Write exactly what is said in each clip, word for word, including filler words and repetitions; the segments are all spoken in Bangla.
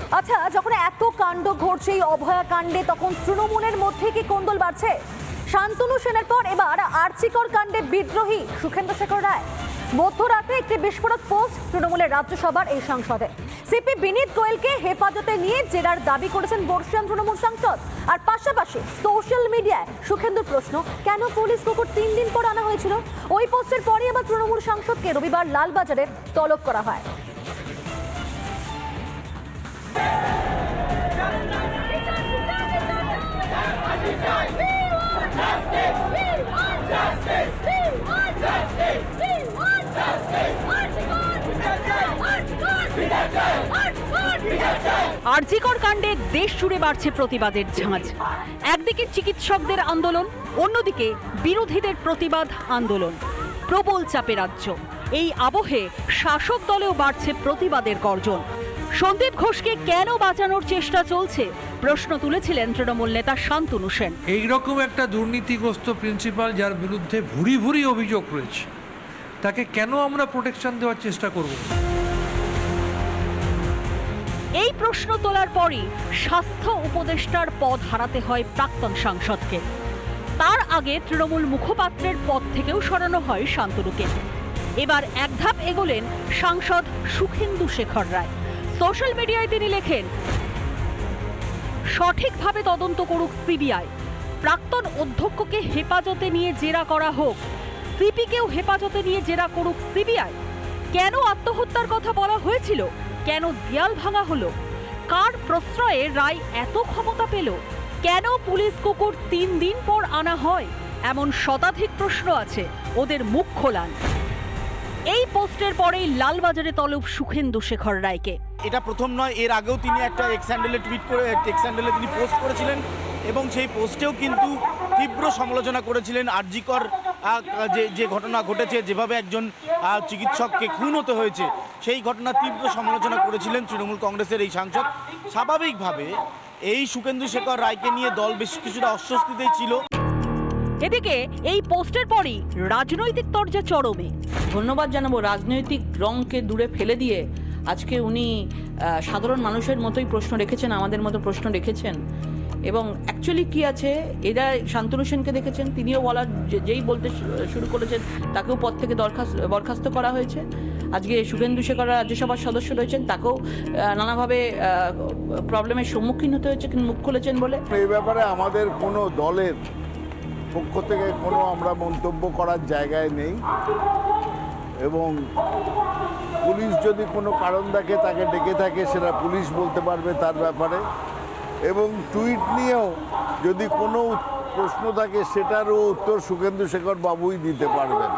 আচ্ছা, যখন এত কাণ্ড ঘটছে এই অভয়া কাণ্ডে, তখন তৃণমূলের মধ্যে কি কোন্দল বাড়ছে? শান্তনু সেনের পর এবার আরজিকর কাণ্ডে বিদ্রোহী সুখেন্দু শেখর রায়। মধ্যরাতে একটি বিস্ফোরক পোস্ট তৃণমূলের রাজ্যসভার এই সাংসদে। সিপি বিনীত গোয়েলকে হেফাজতে নিয়ে জেরার দাবি করেছেন বর্ষিয়ান তৃণমূল সাংসদ। আর পাশাপাশি সোশ্যাল মিডিয়ায় সুখেন্দুর প্রশ্ন, কেন পুলিশ কুকুর তিন দিন পর আনা হয়েছিল? ওই পোস্টের পরে আবার তৃণমূল সাংসদকে রবিবার লালবাজারে তলব করা হয়। আরজিকর কাণ্ডে দেশ জুড়ে বাড়ছে প্রতিবাদের ঝাঁজ। একদিকে চিকিৎসকদের আন্দোলন, অন্যদিকে বিরোধীদের প্রতিবাদ আন্দোলন। প্রবল চাপে রাজ্য। এই আবহে শাসক দলেও বাড়ছে প্রতিবাদের গর্জন। সন্দীপ ঘোষকে কেন বাঁচানোর চেষ্টা চলছে প্রশ্ন তুলেছিলেন তৃণমূল নেতা শান্তনু সেন। এইরকম একটা দুর্নীতিগ্রস্ত প্রিন্সিপাল, যার বিরুদ্ধে ভুরি ভুরি অভিযোগ রয়েছে, তাকে কেন আমরা প্রোটেকশন দেওয়ার চেষ্টা করব? এই প্রশ্ন তোলার পরই স্বাস্থ্য উপদেষ্টার পদ হারাতে হয় প্রাক্তন সাংসদকে। তার আগে তৃণমূল মুখপাত্রের পদ থেকেও সরানো হয় শান্তনুকে। এবার এক ধাপ এগোলেন সাংসদ সুখেন্দু শেখর রায়। সোশ্যাল মিডিয়ায় তিনি লেখেন, সঠিকভাবে তদন্ত করুক সিবিআই, প্রাক্তন অধ্যক্ষকে হেফাজতে নিয়ে জেরা করা হোক, সিপিকেও হেফাজতে নিয়ে জেরা করুক সিবিআই। কেন আত্মহত্যার কথা বলা হয়েছিল? কেন দেয়াল ভাঙা হলো? কার প্রশ্রয়ে রায় এত ক্ষমতা পেল? কেন পুলিশ কুকুর তিন দিন পর আনা হয়? এমন শতাধিক প্রশ্ন আছে, ওদের মুখ খোলান। এই পোস্টের পরেই লালবাজারে তলব সুখেন্দু শেখর রায়কে। এটা প্রথম নয়, এর আগেও তিনি একটা এক্স হ্যান্ডেলে টুইট করে এক্স হ্যান্ডেলে তিনি পোস্ট করেছিলেন এবং সেই পোস্টেও কিন্তু তীব্র সমালোচনা করেছিলেন আরজিকর যে যে ঘটনা ঘটেছে, যেভাবে একজন চিকিৎসককে খুন হতে হয়েছে, সেই ঘটনা তীব্র সমালোচনা করেছিলেন তৃণমূল কংগ্রেসের এই সাংসদ। স্বাভাবিকভাবে এই সুখেন্দু শেখর রায়কে নিয়ে দল বেশ কিছুটা অস্বস্তিতেই ছিল। এদিকে এই পোস্টের পরই রাজনৈতিক তরজা চরমে। ধন্যবাদ জানাবো রাজনৈতিক রংকে দূরে ফেলে দিয়ে আজকে উনি সাধারণ মানুষের মতোই প্রশ্ন রেখেছেন, আমাদের মতো প্রশ্ন রেখেছেন। এবং অ্যাকচুয়ালি কি আছে, এরা শান্তনু সেনকে দেখেছেন, তিনিও বলার যেই বলতে শুরু করেছেন তাকেও পদ থেকে দরখাস্ত বরখাস্ত করা হয়েছে। আজকে শুভেন্দু শেখর রাজ্যসভার সদস্য রয়েছেন, তাকেও নানাভাবে প্রবলেমের সম্মুখীন হতে হয়েছে মুখ খুলেছেন বলে। এই ব্যাপারে আমাদের কোনো দলের পক্ষ থেকে কোনো আমরা মন্তব্য করার জায়গায় নেই এবং পুলিশ যদি কোনো কারণ দেখে তাকে ডেকে থাকে, সেটা পুলিশ বলতে পারবে তার ব্যাপারে। এবং টুইট নিয়েও যদি কোনো প্রশ্ন থাকে সেটারও উত্তর সুখেন্দু শেখর বাবুই দিতে পারবেন।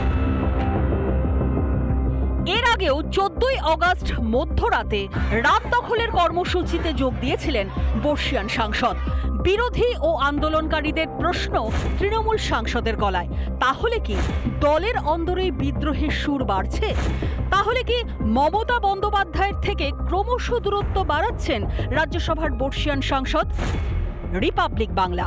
এর আগেও চোদ্দই অগস্ট মধ্যরাতে রাত দখলের কর্মসূচিতে যোগ দিয়েছিলেন বর্ষিয়ান সাংসদ। বিরোধী ও আন্দোলনকারীদের প্রশ্ন তৃণমূল সাংসদের গলায়, তাহলে কি দলের অন্দরেই বিদ্রোহের সুর বাড়ছে? তাহলে কি মমতা বন্দ্যোপাধ্যায়ের থেকে ক্রমশ দূরত্ব বাড়াচ্ছেন রাজ্যসভার বর্ষিয়ান সাংসদ? রিপাবলিক বাংলা।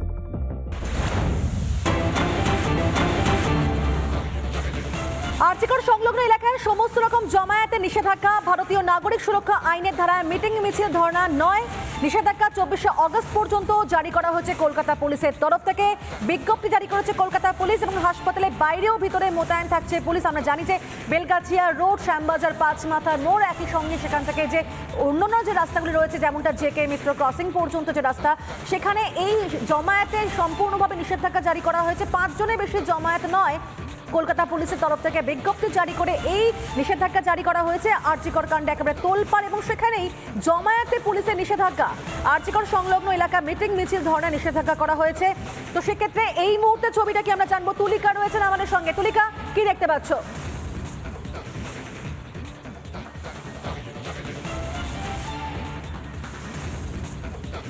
আরজিকর সংলগ্ন এলাকায় সমস্ত রকম জমায়েতে নিষেধাজ্ঞা। ভারতীয় নাগরিক সুরক্ষা আইনের ধারায় মিটিং মিছিল ধর্ণা নয়। নিষেধাজ্ঞা চব্বিশে অগস্ট পর্যন্ত জারি করা হয়েছে কলকাতা পুলিশের তরফ থেকে। বিজ্ঞপ্তি জারি করেছে কলকাতা পুলিশ এবং হাসপাতালের বাইরেও ভিতরে মোতায়েন থাকছে পুলিশ। আমরা জানি যে বেলগাছিয়া রোড, শ্যামবাজার, পাঁচমাথার মোড়, একই সঙ্গে সেখান থেকে যে অন্যান্য যে রাস্তাগুলি রয়েছে, যেমনটা জে কে মিত্র ক্রসিং পর্যন্ত যে রাস্তা, সেখানে এই জমায়েতে সম্পূর্ণভাবে নিষেধাজ্ঞা জারি করা হয়েছে। পাঁচজনের বেশি জমায়েত নয়। কলকাতা পুলিশের তরফ থেকে বিজ্ঞপ্তি জারি করে এই নিষেধাজ্ঞা জারি করা হয়েছে। আরজিকর কাণ্ডে একেবারে তোলপাড় এবং সেখানেই জমায়েতে পুলিশের নিষেধাজ্ঞা। আরজিকর সংলগ্ন এলাকা মিটিং মিছিল ধর্ণা নিষেধাজ্ঞা করা হয়েছে। তো সেক্ষেত্রে এই মুহূর্তে ছবিটা কি আমরা জানবো। তুলিকা রয়েছেন আমাদের সঙ্গে। তুলিকা, কি দেখতে পাচ্ছ?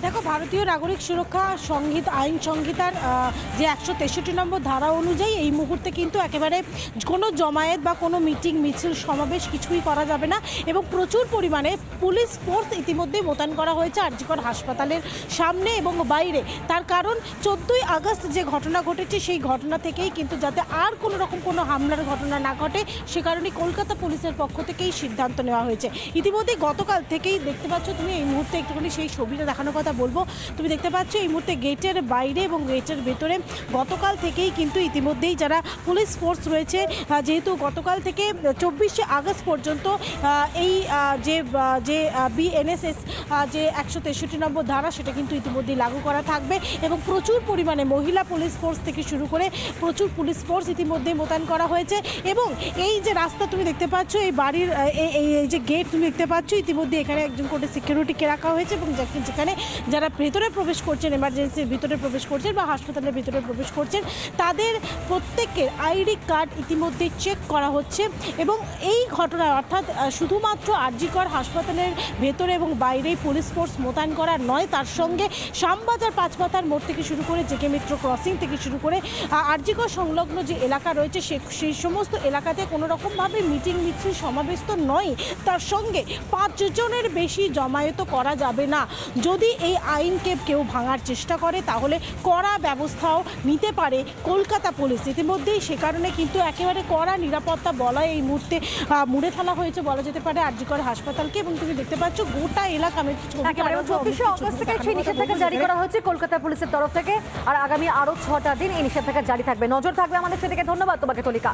দেখো, ভারতীয় নাগরিক সুরক্ষা সংহিতা আইন সংহিতার যে একশো তেষট্টি নম্বর ধারা অনুযায়ী এই মুহূর্তে কিন্তু একেবারে কোনো জমায়েত বা কোনো মিটিং মিছিল সমাবেশ কিছুই করা যাবে না এবং প্রচুর পরিমাণে পুলিশ ফোর্স ইতিমধ্যে মোতায়েন করা হয়েছে আরজিকর হাসপাতালের সামনে এবং বাইরে। তার কারণ চোদ্দোই আগস্ট যে ঘটনা ঘটেছে সেই ঘটনা থেকেই কিন্তু যাতে আর কোনো রকম কোনো হামলার ঘটনা না ঘটে সে কারণে কলকাতা পুলিশের পক্ষ থেকেই সিদ্ধান্ত নেওয়া হয়েছে। ইতিমধ্যে গতকাল থেকেই দেখতে পাচ্ছ তুমি, এই মুহূর্তে একটুখানি সেই ছবিটা দেখানোর কথা বলবো। তুমি দেখতে পাচ্ছ এই মুহূর্তে গেটের বাইরে এবং গেটের ভেতরে গতকাল থেকেই কিন্তু ইতিমধ্যেই যারা পুলিশ ফোর্স রয়েছে, যেহেতু গতকাল থেকে চব্বিশে আগস্ট পর্যন্ত এই যে যে বিএনএসএস যে একশো তেষট্টি নম্বর ধারা সেটা কিন্তু ইতিমধ্যেই লাগু করা থাকবে এবং প্রচুর পরিমাণে মহিলা পুলিশ ফোর্স থেকে শুরু করে প্রচুর পুলিশ ফোর্স ইতিমধ্যে মোতায়েন করা হয়েছে এবং এই যে রাস্তা তুমি দেখতে পাচ্ছ, এই বাড়ির এই যে গেট তুমি দেখতে পাচ্ছ, ইতিমধ্যে এখানে একজন করে সিকিউরিটিকে রাখা হয়েছে এবং যেখানে যারা ভেতরে প্রবেশ করছেন, এমার্জেন্সির ভিতরে প্রবেশ করছেন বা হাসপাতালের ভিতরে প্রবেশ করছেন, তাদের প্রত্যেকের আইডি কার্ড ইতিমধ্যে চেক করা হচ্ছে এবং এই ঘটনায় অর্থাৎ শুধুমাত্র আরজিকর হাসপাতালের ভেতরে এবং বাইরেই পুলিশ ফোর্স মোতায়েন করা নয়, তার সঙ্গে শ্যামবাজার পাঁচমাথার মোড় থেকে শুরু করে জেকে মিত্র ক্রসিং থেকে শুরু করে আরজিকর সংলগ্ন যে এলাকা রয়েছে সে সেই সমস্ত এলাকাতে কোনো রকমভাবে মিটিং মিছিল সমাবেশ তো নয়, তার সঙ্গে পাঁচজনের বেশি জমায়েত করা যাবে না। যদি এই আইনকে কেউ ভাঙার চেষ্টা করে তাহলে কড়া ব্যবস্থাও নিতে পারে কলকাতা পুলিশ। ইতিমধ্যেই সে কারণে কিন্তু একেবারে কড়া নিরাপত্তা বলা এই মুহূর্তে মুড়ে ফেলা হয়েছে বলা যেতে পারে আরজিকর হাসপাতালকে এবং তুমি দেখতে পাচ্ছ গোটা এলাকা চব্বিশে আগস্ট থেকে সেই নিষেধাজ্ঞা জারি করা হয়েছে কলকাতা পুলিশের তরফ থেকে আর আগামী আরো ছটা দিন এই নিষেধাজ্ঞা জারি থাকবে। নজর থাকবে আমাদের সেদিকে। ধন্যবাদ তোমাকে তলিকা।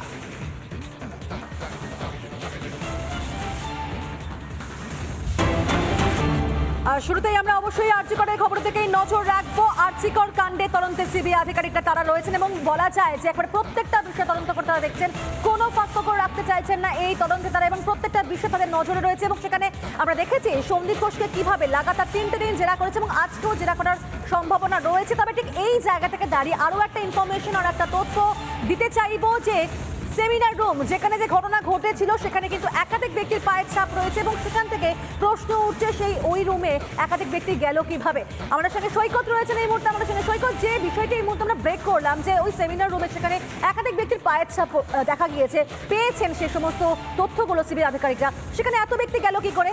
শুরুতেই আমরা অবশ্যই আরজিকরের খবর থেকেই নজর রাখবো। আরজিকর কাণ্ডে তদন্তে সিবিআই আধিকারিকরা তারা রয়েছেন এবং বলা যায় যে একবারে প্রত্যেকটা বিষয় তদন্ত করতে তারা দেখছেন, কোনো ফাঁকফোকর রাখতে চাইছেন না এই তদন্তে তারা এবং প্রত্যেকটা বিষয় তাদের নজরে রয়েছে এবং সেখানে আমরা দেখেছি সন্দীপ ঘোষকে কিভাবে লাগাতার তিনটে দিন জেরা করেছে এবং আজকেও জেরা করার সম্ভাবনা রয়েছে। তবে ঠিক এই জায়গা থেকে দাঁড়িয়ে আরও একটা ইনফরমেশন আর একটা তথ্য দিতে চাইবো যে সেমিনার রুম যেখানে যে ঘটনা ঘটেছিল সেখানে কিন্তু একাধিক ব্যক্তির পায়ের ছাপ রয়েছে এবং সেখান থেকে প্রশ্ন উঠছে সেই ওই রুমে একাধিক ব্যক্তি গেল কিভাবে। আমাদের সঙ্গে সৈকত রয়েছেন এই মুহূর্তে আমাদের সঙ্গে। সৈকত, যে বিষয়টি এই মুহূর্তে আমরা ব্রেক করলাম যে ওই সেমিনার রুমে সেখানে একাধিক ব্যক্তির পায়ের ছাপ দেখা গিয়েছে, পেয়েছেন সে সমস্ত তথ্যগুলো সিবিআই আধিকারিকরা, সেখানে এত ব্যক্তি গেল কি করে?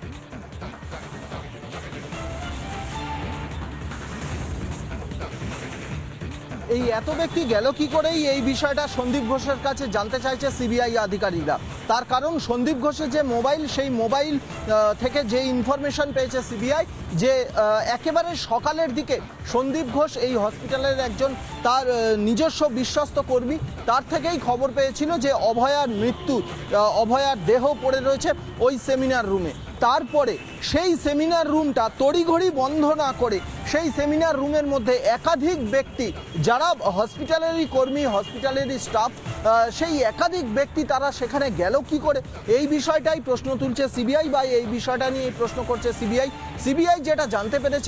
এই এত ব্যক্তি গেল কি করেই এই বিষয়টা সন্দীপ ঘোষের কাছে জানতে চাইছে সিবিআই আধিকারিকরা। তার কারণ সন্দীপ ঘোষের যে মোবাইল, সেই মোবাইল থেকে যে ইনফরমেশন পেয়েছে সিবিআই যে একেবারে সকালের দিকে সন্দীপ ঘোষ এই হসপিটালের একজন তার নিজস্ব বিশ্বস্ত কর্মী, তার থেকেই খবর পেয়েছিল যে অভয়ার মৃত্যু, অভয়ার দেহ পড়ে রয়েছে ওই সেমিনার রুমে। তারপরে সেই সেমিনার রুমটা তড়িঘড়ি বন্ধ না করে সেই সেমিনার রুমের মধ্যে একাধিক ব্যক্তি যারা হসপিটালেরই কর্মী, হসপিটালেরই স্টাফ, সেই একাধিক ব্যক্তি তারা সেখানে গেল কি করে, এই বিষয়টাই প্রশ্ন তুলছে সিবিআই বা এই বিষয়টা নিয়ে প্রশ্ন করছে সিবিআই। সিবিআই যেটা জানতে পেরেছে,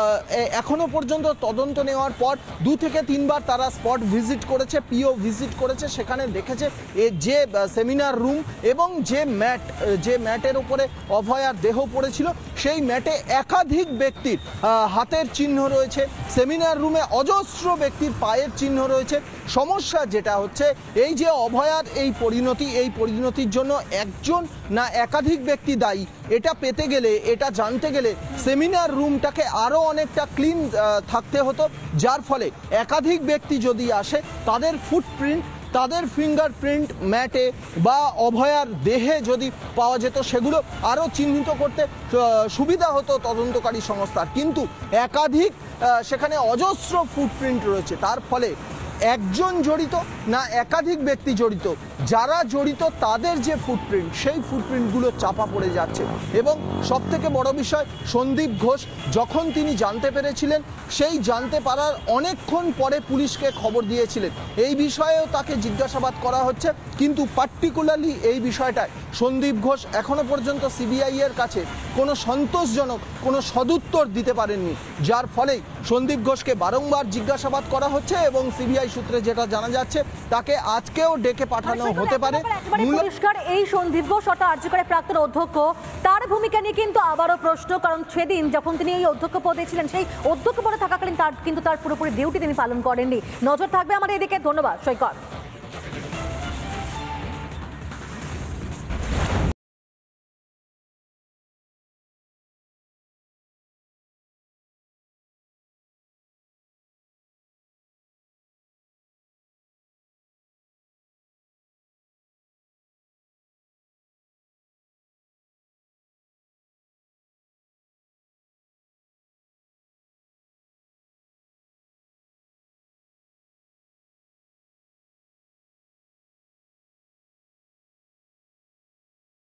এখনো পর্যন্ত তদন্ত নেওয়ার পর দু থেকে তিনবার তারা স্পট ভিজিট করেছে, পিও ভিজিট করেছে, সেখানে দেখেছে যে সেমিনার রুম এবং যে ম্যাট, যে ম্যাটের উপরে অভয়ার দেহ পড়েছিল সেই ম্যাটে একাধিক ব্যক্তির হাতের চিহ্ন রয়েছে, সেমিনার রুমে অজস্র ব্যক্তির পায়ের চিহ্ন রয়েছে। সমস্যা যেটা হচ্ছে এই যে অভয়ার এই পরিণতি, এই পরিণতির জন্য একজন না একাধিক ব্যক্তি দায়ী, এটা পেতে গেলে, এটা জানতে গেলে সেমিনার রুমটাকে আরও অনেকটা ক্লিন থাকতে হতো, যার ফলে একাধিক ব্যক্তি যদি আসে তাদের ফুটপ্রিন্ট, তাদের ফিঙ্গারপ্রিন্ট ম্যাটে বা অভয়ার দেহে যদি পাওয়া যেত সেগুলো আরও চিহ্নিত করতে সুবিধা হতো তদন্তকারী সংস্থার। কিন্তু একাধিক সেখানে অজস্র ফুটপ্রিন্ট রয়েছে, তার ফলে একজন জড়িত না একাধিক ব্যক্তি জড়িত, যারা জড়িত তাদের যে ফুটপ্রিন্ট সেই ফুটপ্রিন্টগুলো চাপা পড়ে যাচ্ছে। এবং সবথেকে বড় বিষয়, সন্দীপ ঘোষ যখন তিনি জানতে পেরেছিলেন সেই জানতে পারার অনেকক্ষণ পরে পুলিশকে খবর দিয়েছিলেন, এই বিষয়েও তাকে জিজ্ঞাসাবাদ করা হচ্ছে। কিন্তু পার্টিকুলারলি এই বিষয়টায় সন্দীপ ঘোষ এখনো পর্যন্ত সিবিআই এর কাছে কোনো সন্তোষজনক কোনো সদুত্তর দিতে পারেননি, যার ফলেই সন্দীপ ঘোষকে বারংবার জিজ্ঞাসাবাদ করা হচ্ছে এবং সিবিআই সূত্রে যেটা জানা যাচ্ছে তাকে আজকেও ডেকে পাঠানো হতে পারে। পরিষ্কার এই সন্দীপ ঘোষ অর্থাৎ আরজি করের প্রাক্তন অধ্যক্ষ, তার ভূমিকা নিয়ে কিন্তু আবারও প্রশ্ন, কারণ সেদিন যখন তিনি এই অধ্যক্ষ পদে ছিলেন সেই অধ্যক্ষ পদে থাকাকালীন তার কিন্তু তার পুরোপুরি ডিউটি তিনি পালন করেননি। নজর থাকবে আমাদের এদিকে। ধন্যবাদ সৈকত।